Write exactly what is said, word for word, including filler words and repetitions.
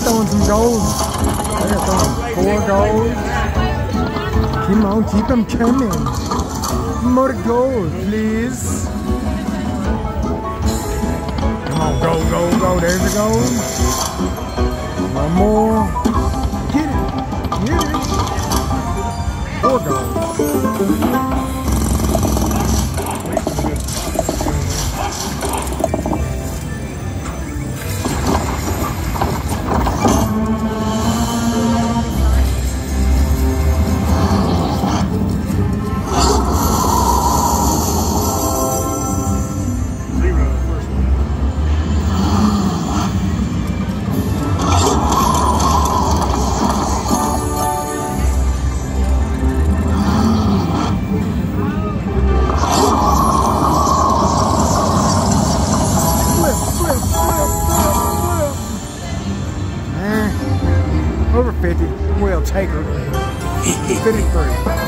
throwing some gold. They're throwing four gold. Come on, keep them coming. More gold, please. Come on, go, go, go. There's the gold. One more. Get it. Get it. Four gold. Over fifty, we'll take her. fifty-three.